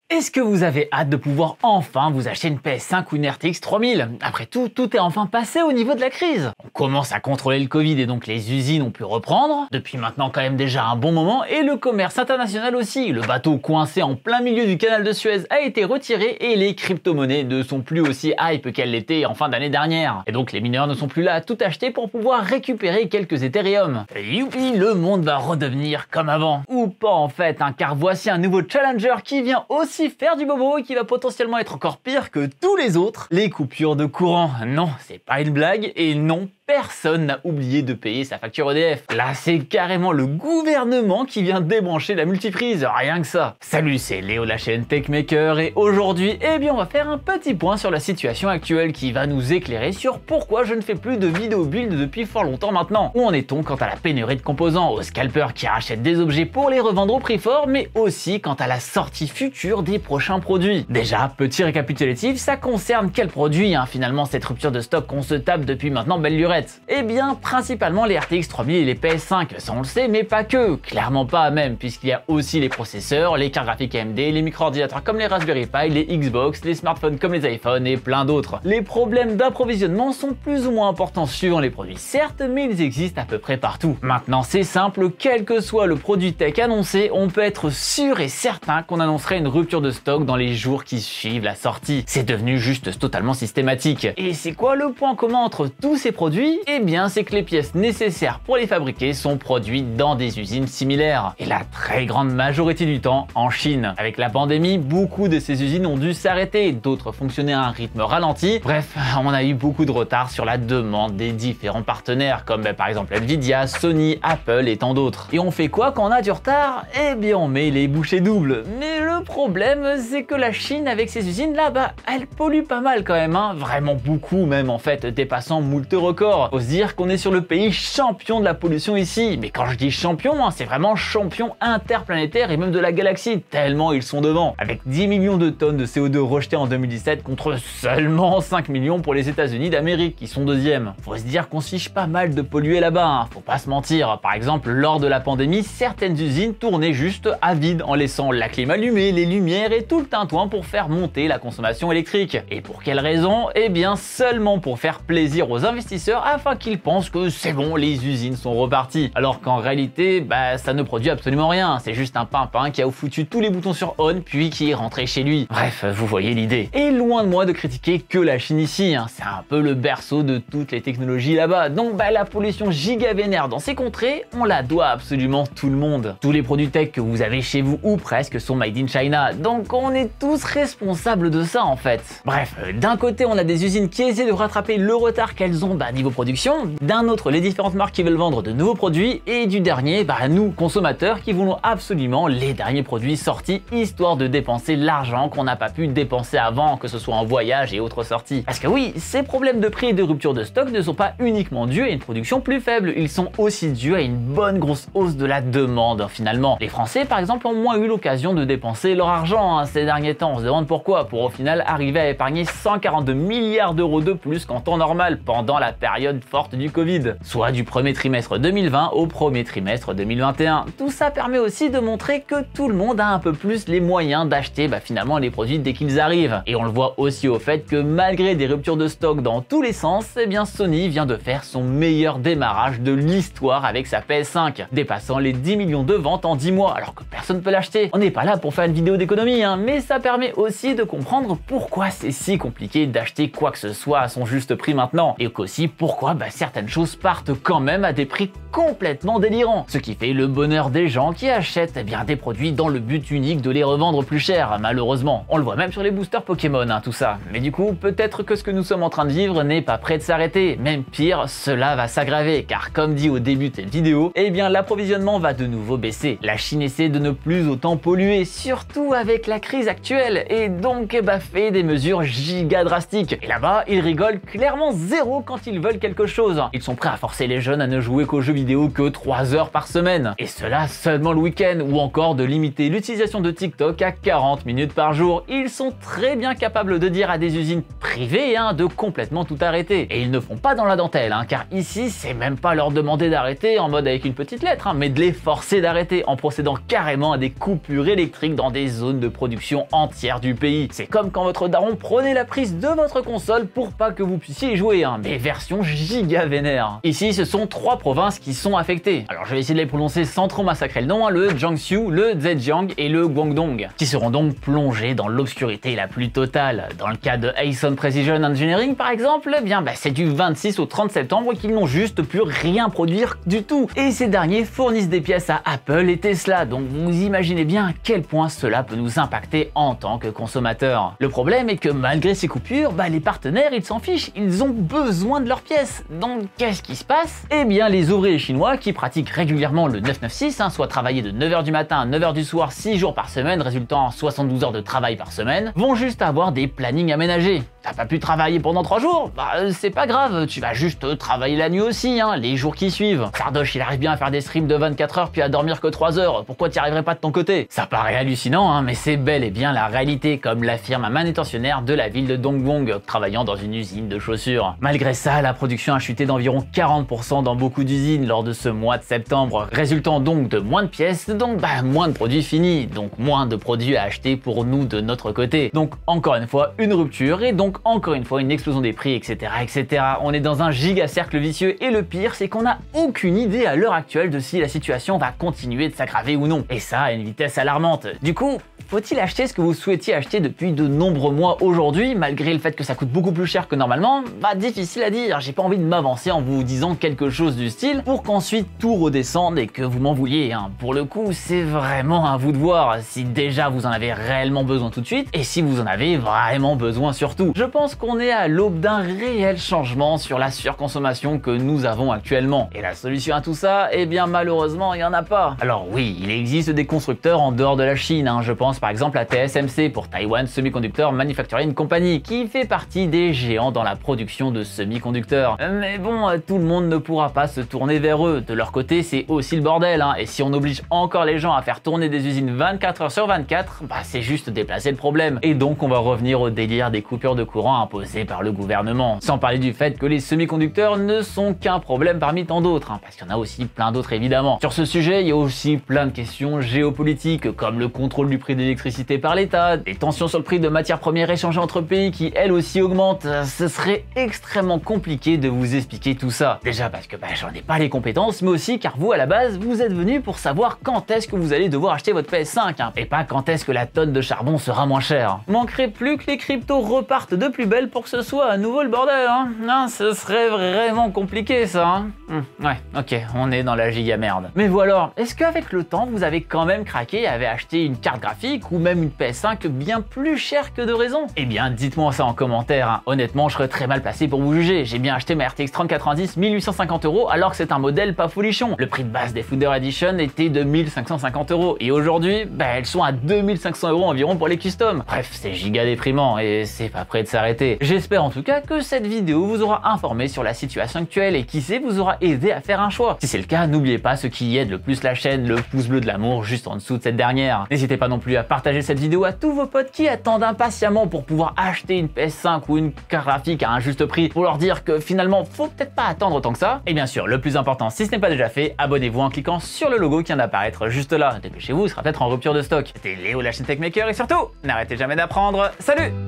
Est-ce que vous avez hâte de pouvoir enfin vous acheter une PS5 ou une RTX 3000? Après tout, tout est enfin passé au niveau de la crise. On commence à contrôler le Covid et donc les usines ont pu reprendre, depuis maintenant quand même déjà un bon moment, et le commerce international aussi. Le bateau coincé en plein milieu du canal de Suez a été retiré et les crypto-monnaies ne sont plus aussi hype qu'elles l'étaient en fin d'année dernière. Et donc les mineurs ne sont plus là à tout acheter pour pouvoir récupérer quelques Ethereum. Et youpi, le monde va redevenir comme avant. Ou pas en fait, hein, car voici un nouveau challenger qui vient aussi faire du bobo et qui va potentiellement être encore pire que tous les autres, les coupures de courant. Non, c'est pas une blague et non, personne n'a oublié de payer sa facture EDF. Là, c'est carrément le gouvernement qui vient débrancher la multiprise, rien que ça. Salut, c'est Léo de la chaîne Techmaker et aujourd'hui, eh bien, on va faire un petit point sur la situation actuelle qui va nous éclairer sur pourquoi je ne fais plus de vidéo build depuis fort longtemps maintenant. Où en est-on quant à la pénurie de composants, aux scalpers qui rachètent des objets pour les revendre au prix fort, mais aussi quant à la sortie future des prochains produits. Déjà, petit récapitulatif, ça concerne quel produit, finalement, cette rupture de stock qu'on se tape depuis maintenant belle lurette? Eh bien, principalement les RTX 3000 et les PS5, ça on le sait, mais pas que, clairement pas même, puisqu'il y a aussi les processeurs, les cartes graphiques AMD, les micro-ordinateurs comme les Raspberry Pi, les Xbox, les smartphones comme les iPhones et plein d'autres. Les problèmes d'approvisionnement sont plus ou moins importants suivant les produits, certes, mais ils existent à peu près partout. Maintenant, c'est simple, quel que soit le produit tech annoncé, on peut être sûr et certain qu'on annoncerait une rupture de stock dans les jours qui suivent la sortie. C'est devenu juste totalement systématique. Et c'est quoi le point commun entre tous ces produits? Eh bien, c'est que les pièces nécessaires pour les fabriquer sont produites dans des usines similaires. Et la très grande majorité du temps en Chine. Avec la pandémie, beaucoup de ces usines ont dû s'arrêter, d'autres fonctionnaient à un rythme ralenti. Bref, on a eu beaucoup de retard sur la demande des différents partenaires, comme par exemple Nvidia, Sony, Apple et tant d'autres. Et on fait quoi quand on a du retard? Eh bien, on met les bouchées doubles. Mais le problème, c'est que la Chine, avec ses usines là, elle pollue pas mal quand même, vraiment beaucoup même en fait, dépassant moult records. Faut se dire qu'on est sur le pays champion de la pollution ici. Mais quand je dis champion, c'est vraiment champion interplanétaire et même de la galaxie, tellement ils sont devant. Avec 10 millions de tonnes de CO2 rejetées en 2017 contre seulement 5 millions pour les États-Unis d'Amérique qui sont deuxièmes. Faut se dire qu'on se fiche pas mal de polluer là-bas, faut pas se mentir. Par exemple, lors de la pandémie, certaines usines tournaient juste à vide en laissant la clim allumée, les lumières et tout le tintouin pour faire monter la consommation électrique. Et pour quelle raison? Eh bien, seulement pour faire plaisir aux investisseurs afin qu'ils pensent que c'est bon, les usines sont reparties. Alors qu'en réalité, ça ne produit absolument rien. C'est juste un pimpin qui a foutu tous les boutons sur on puis qui est rentré chez lui. Bref, vous voyez l'idée. Et loin de moi de critiquer que la Chine ici, c'est un peu le berceau de toutes les technologies là-bas. Donc la pollution giga vénère dans ces contrées, on la doit absolument tout le monde. Tous les produits tech que vous avez chez vous ou presque sont made in China. Donc on est tous responsables de ça en fait. Bref, d'un côté on a des usines qui essaient de rattraper le retard qu'elles ont niveau production, d'un autre les différentes marques qui veulent vendre de nouveaux produits et du dernier nous consommateurs qui voulons absolument les derniers produits sortis histoire de dépenser l'argent qu'on n'a pas pu dépenser avant, que ce soit en voyage et autres sorties. Parce que oui, ces problèmes de prix et de rupture de stock ne sont pas uniquement dus à une production plus faible, ils sont aussi dus à une bonne grosse hausse de la demande finalement. Les Français par exemple ont moins eu l'occasion de dépenser leur argent ces derniers temps, on se demande pourquoi, pour au final arriver à épargner 142 milliards d'euros de plus qu'en temps normal pendant la période forte du Covid, soit du premier trimestre 2020 au premier trimestre 2021. Tout ça permet aussi de montrer que tout le monde a un peu plus les moyens d'acheter finalement les produits dès qu'ils arrivent. Et on le voit aussi au fait que malgré des ruptures de stock dans tous les sens, eh bien Sony vient de faire son meilleur démarrage de l'histoire avec sa PS5, dépassant les 10 millions de ventes en 10 mois, alors que personne ne peut l'acheter. On n'est pas là pour faire une vidéo d'économie, mais ça permet aussi de comprendre pourquoi c'est si compliqué d'acheter quoi que ce soit à son juste prix maintenant, et qu'aussi pourquoi certaines choses partent quand même à des prix complètement délirants. Ce qui fait le bonheur des gens qui achètent des produits dans le but unique de les revendre plus cher, malheureusement. On le voit même sur les boosters Pokémon, tout ça. Mais du coup, peut-être que ce que nous sommes en train de vivre n'est pas prêt de s'arrêter. Même pire, cela va s'aggraver, car comme dit au début de cette vidéo, l'approvisionnement va de nouveau baisser. La Chine essaie de ne plus autant polluer, surtout avec la crise actuelle, et donc fait des mesures giga drastiques. Et là-bas, ils rigolent clairement zéro quand ils veulent veulent quelque chose. Ils sont prêts à forcer les jeunes à ne jouer qu'aux jeux vidéo que 3 heures par semaine. Et cela seulement le week-end, ou encore de limiter l'utilisation de TikTok à 40 minutes par jour. Ils sont très bien capables de dire à des usines privées de complètement tout arrêter. Et ils ne font pas dans la dentelle, car ici, c'est même pas leur demander d'arrêter en mode avec une petite lettre, mais de les forcer d'arrêter en procédant carrément à des coupures électriques dans des zones de production entières du pays. C'est comme quand votre daron prenait la prise de votre console pour pas que vous puissiez y jouer, mais version giga vénère. Ici, ce sont 3 provinces qui sont affectées. Alors je vais essayer de les prononcer sans trop massacrer le nom, le Jiangsu, le Zhejiang et le Guangdong, qui seront donc plongés dans l'obscurité la plus totale. Dans le cas de Aeson Precision Engineering par exemple, c'est du 26 au 30 septembre qu'ils n'ont juste pu rien produire du tout. Et ces derniers fournissent des pièces à Apple et Tesla, donc vous imaginez bien à quel point cela peut nous impacter en tant que consommateurs. Le problème est que malgré ces coupures, les partenaires ils s'en fichent, ils ont besoin de leurs pièces. Donc qu'est-ce qui se passe? Eh bien les ouvriers chinois qui pratiquent régulièrement le 996, soit travailler de 9h du matin à 9h du soir 6 jours par semaine, résultant en 72 heures de travail par semaine, vont juste avoir des plannings aménagés. T'as pas pu travailler pendant 3 jours? C'est pas grave, tu vas juste travailler la nuit aussi, les jours qui suivent. Sardoche il arrive bien à faire des streams de 24 heures puis à dormir que 3 heures, pourquoi t'y arriverais pas de ton côté? Ça paraît hallucinant, mais c'est bel et bien la réalité, comme l'affirme un manutentionnaire de la ville de Dongguan, travaillant dans une usine de chaussures. Malgré ça, la production a chuté d'environ 40% dans beaucoup d'usines lors de ce mois de septembre, résultant donc de moins de pièces, donc moins de produits finis, donc moins de produits à acheter pour nous de notre côté. Donc encore une fois, une rupture et donc encore une fois une explosion des prix, etc. etc. On est dans un giga cercle vicieux et le pire, c'est qu'on n'a aucune idée à l'heure actuelle de si la situation va continuer de s'aggraver ou non. Et ça à une vitesse alarmante. Du coup, faut-il acheter ce que vous souhaitiez acheter depuis de nombreux mois aujourd'hui, malgré le fait que ça coûte beaucoup plus cher que normalement? Difficile à dire, j'ai pas envie de m'avancer en vous disant quelque chose du style pour qu'ensuite tout redescende et que vous m'en vouliez. Pour le coup, c'est vraiment à vous de voir si déjà vous en avez réellement besoin tout de suite et si vous en avez vraiment besoin surtout. Je pense qu'on est à l'aube d'un réel changement sur la surconsommation que nous avons actuellement. Et la solution à tout ça, malheureusement, il n'y en a pas. Alors oui, il existe des constructeurs en dehors de la Chine, je pense par exemple à TSMC pour Taiwan Semiconductor Manufacturing Company, qui fait partie des géants dans la production de semi-conducteurs. Mais bon, tout le monde ne pourra pas se tourner vers eux. De leur côté, c'est aussi le bordel, et si on oblige encore les gens à faire tourner des usines 24 heures sur 24, c'est juste déplacer le problème. Et donc on va revenir au délire des coupures de courant imposées par le gouvernement. Sans parler du fait que les semi-conducteurs ne sont qu'un problème parmi tant d'autres, parce qu'il y en a aussi plein d'autres évidemment. Sur ce sujet, il y a aussi plein de questions géopolitiques, comme le contrôle du prix de l'électricité par l'État, des tensions sur le prix de matières premières échangées entre pays qui elles aussi augmentent. Ce serait extrêmement compliqué de vous expliquer tout ça. Déjà parce que j'en ai pas les compétences, mais aussi car vous à la base, vous êtes venu pour savoir quand est-ce que vous allez devoir acheter votre PS5, et pas quand est-ce que la tonne de charbon sera moins chère. Manquerait plus que les cryptos repartent de plus belle pour que ce soit à nouveau le bordel, Non, ce serait vraiment compliqué ça, Ouais, ok, on est dans la giga merde. Mais voilà, est-ce qu'avec le temps, vous avez quand même craqué et avez acheté une carte graphique ou même une PS5 bien plus chère que de raison? Eh bien, dites-moi ça en commentaire, Honnêtement, je serais très mal placé pour vous juger. J'ai bien acheté ma RTX 3090 1850 € alors que c'est un modèle pas folichon. Le prix de base des Founder Edition était de 1550 € et aujourd'hui, elles sont à 2500 € environ pour les customs. Bref, c'est giga déprimant et c'est pas prêt de s'arrêter. J'espère en tout cas que cette vidéo vous aura informé sur la situation actuelle et qui sait vous aura aidé à faire un choix. Si c'est le cas, n'oubliez pas ce qui aide le plus la chaîne, le pouce bleu de l'amour juste en dessous de cette dernière. N'hésitez pas non plus à partager cette vidéo à tous vos potes qui attendent impatiemment pour pouvoir acheter une PS5 ou une carte graphique à un juste prix, pour leur dire que finalement faut peut-être pas attendre autant que ça. Et bien sûr, le plus important, si ce n'est pas déjà fait, abonnez-vous en cliquant sur le logo qui vient d'apparaître juste là. Dépêchez-vous, il sera peut-être en rupture de stock. C'était Léo, la chaîne Techmaker, et surtout, n'arrêtez jamais d'apprendre. Salut!